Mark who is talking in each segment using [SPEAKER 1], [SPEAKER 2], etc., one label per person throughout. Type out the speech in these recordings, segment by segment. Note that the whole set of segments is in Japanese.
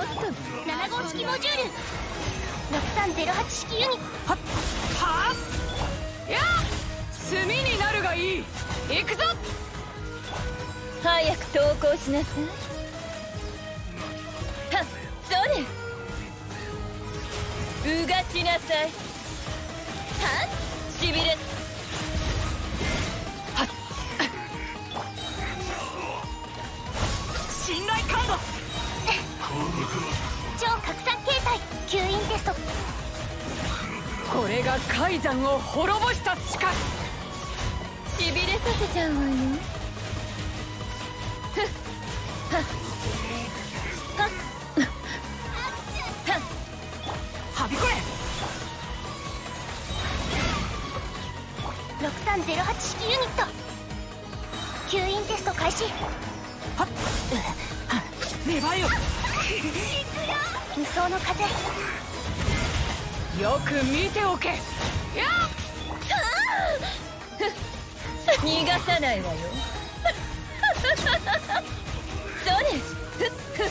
[SPEAKER 1] っと7号式モジュール6308式ユニット。
[SPEAKER 2] はっやっ炭になるがいい。行くぞ。
[SPEAKER 1] 早く投降しなさい。はっそれうがちなさい。はっしびれ。
[SPEAKER 2] はっ信頼カード。
[SPEAKER 1] 超拡散形態吸引テスト。
[SPEAKER 2] これが海山を滅ぼした力。
[SPEAKER 1] しびれさせちゃうわよ。ふっはっはっはっ
[SPEAKER 2] はびこれ。
[SPEAKER 1] 6308式ユニット。吸引テスト開始。
[SPEAKER 2] はっ粘りを。
[SPEAKER 1] 無双の風。
[SPEAKER 2] よく見ておけ。やっ
[SPEAKER 1] 逃がさないわよ。それふっふっ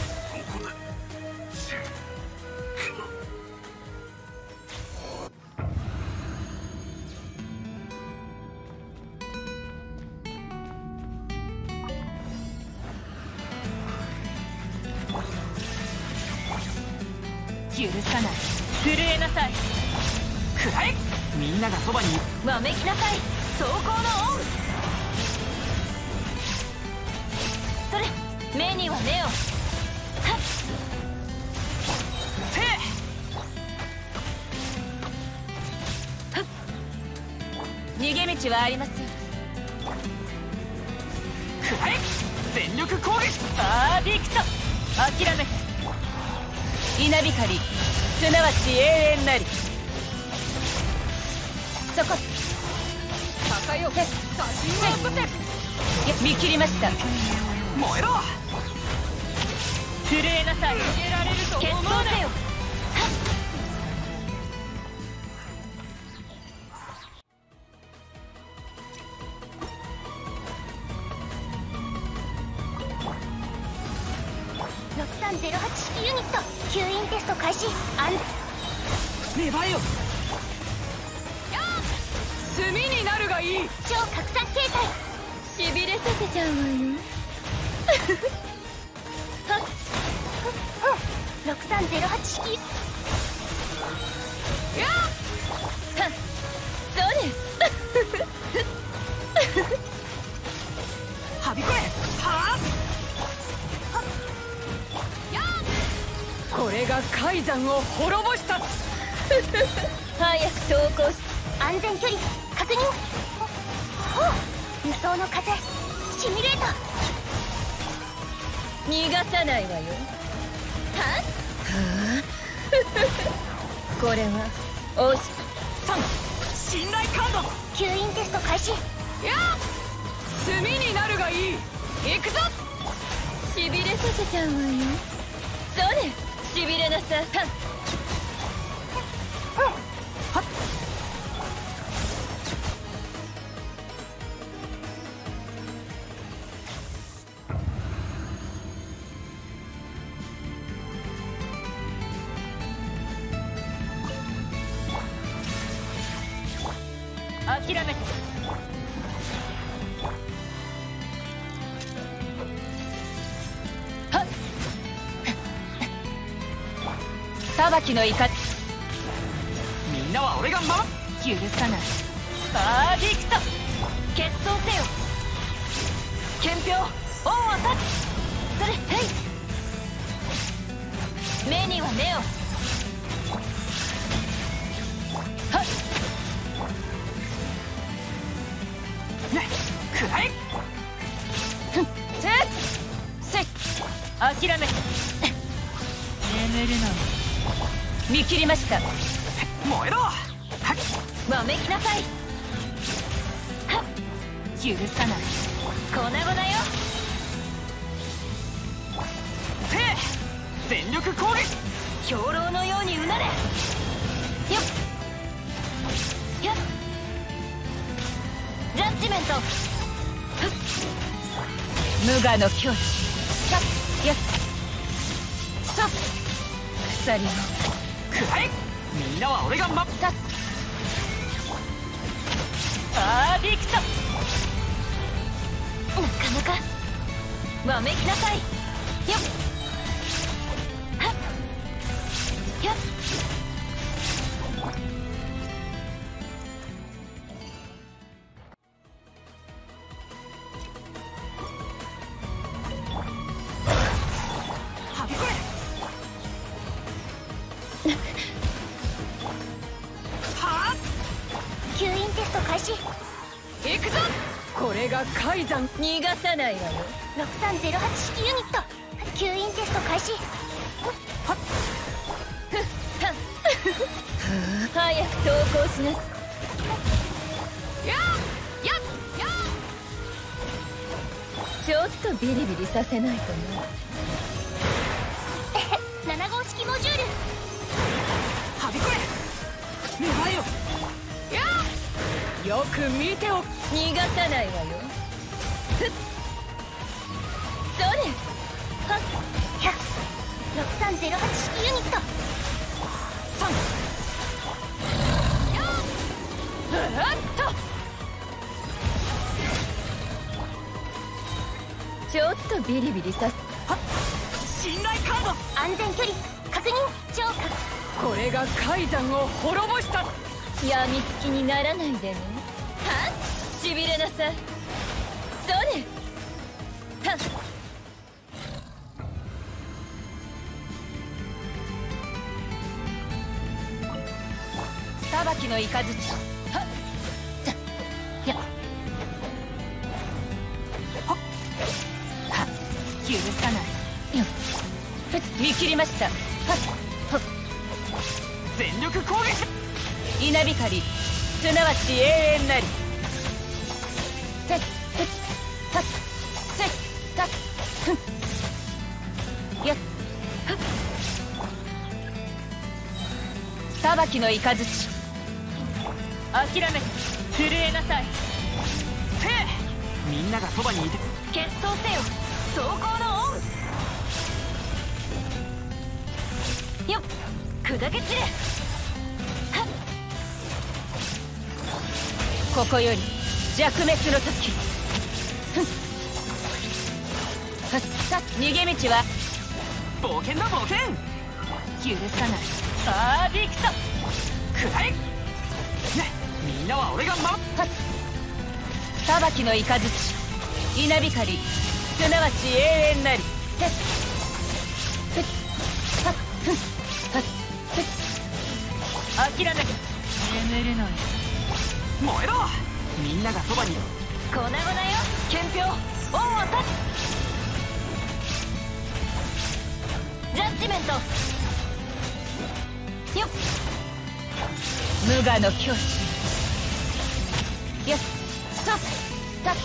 [SPEAKER 2] 許さない。震えなさい。くらえ。みんながそばに
[SPEAKER 1] わめきなさい。
[SPEAKER 2] 走行のオン。
[SPEAKER 1] それ目には目を。はっ
[SPEAKER 2] せ
[SPEAKER 1] はっ逃げ道はありません。
[SPEAKER 2] くらえ。全力攻撃。
[SPEAKER 1] パーディクト。諦めて稲光すなわち永遠なり。そこ
[SPEAKER 2] 高よ。写真をぶせ。
[SPEAKER 1] 見切りました。
[SPEAKER 2] 燃えろ。
[SPEAKER 1] 震えなさい。
[SPEAKER 2] 逃げられると
[SPEAKER 1] 決
[SPEAKER 2] 思うな。
[SPEAKER 1] 闘せよ。6308式ユニット。吸引テスト開始。
[SPEAKER 2] 粘りを。炭になるがいい。
[SPEAKER 1] 超拡散形態しびれさせちゃうわよ。はっ6308式。
[SPEAKER 2] やっ
[SPEAKER 1] はっそれ
[SPEAKER 2] はびこれ。はこれが海山を滅ぼした
[SPEAKER 1] 早く投降し。安全距離確認。ほう無双の風シミュレーター。逃がさないわよ。はっこれは惜し
[SPEAKER 2] 信頼カード。
[SPEAKER 1] 吸引テスト開始。
[SPEAKER 2] やっ炭になるがいい。行くぞ。
[SPEAKER 1] しびれさせちゃうわよ。それしびれなさい。はっ
[SPEAKER 2] はっ
[SPEAKER 1] 諦めてはっ裁きの怒り。
[SPEAKER 2] みんなは俺が守る。
[SPEAKER 1] 許さない。パーディクト決闘せよ。憲兵オンアタッチ。それはい目には目を。はっ
[SPEAKER 2] ねくらえ。
[SPEAKER 1] せっ諦めて眠るの見切りました。
[SPEAKER 2] 燃えろ。はっ
[SPEAKER 1] わめきなさい。はっ許さない。粉々よ。
[SPEAKER 2] 全力攻撃。
[SPEAKER 1] 兵糧のようにうなれ。よっよっジャッジメント。無我の境地。よっよっストップ。 鎖を
[SPEAKER 2] くらえ。みんなは俺が待った。
[SPEAKER 1] アーディクト。なかなかわめきなさい。よっはっよっ。
[SPEAKER 2] はびこれ。はあ。
[SPEAKER 3] 吸引テスト開始。
[SPEAKER 1] 行くぞ。これが海山。逃がさないわよ。
[SPEAKER 3] 6308式ユニット吸引テスト開始。
[SPEAKER 1] 早く投降しなさい。やちょっとビリビリさせないとな。
[SPEAKER 3] 7号式モジュール。
[SPEAKER 2] はびこれ。狙えよ。
[SPEAKER 1] よく見ておく。逃がさないわよ。それ
[SPEAKER 3] はっ6308式ユニット。
[SPEAKER 1] ふわっと。ちょっとビリビリさせ。
[SPEAKER 2] 信頼カード。
[SPEAKER 3] 安全距離確認。超過。
[SPEAKER 1] これが海山を滅ぼした。やみつきにならないでね。はっしびれなさい。それはっ。裁きの雷。はっさやはっはっ許さないよ。見切りました。はっはっ。
[SPEAKER 2] 全力攻撃。
[SPEAKER 1] 稲光すなわち永遠なり。てってっはっせったっふんやっはっ。裁きの雷。諦めて震えなさい。
[SPEAKER 2] せえ。みんながそばにいて。
[SPEAKER 1] 決闘せよ走行の恩。よっ砕け散れ。はっここより弱滅の時。ふんはっさ逃げ道は
[SPEAKER 2] 冒険だ冒険。
[SPEAKER 1] 許さない。アーディクト。
[SPEAKER 2] くらえ。みんなは俺が守っ。
[SPEAKER 1] はっ裁きの雷。稲光すなわち永遠なり。てっふっはっふんはっふっ。諦めて眠るのに。
[SPEAKER 2] 燃えろ。みんながそばに。
[SPEAKER 1] 粉々よ憲兵恩を断つ。ジャッジメント。よっ無我の境地。よっストップストップ。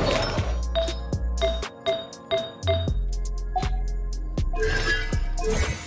[SPEAKER 3] you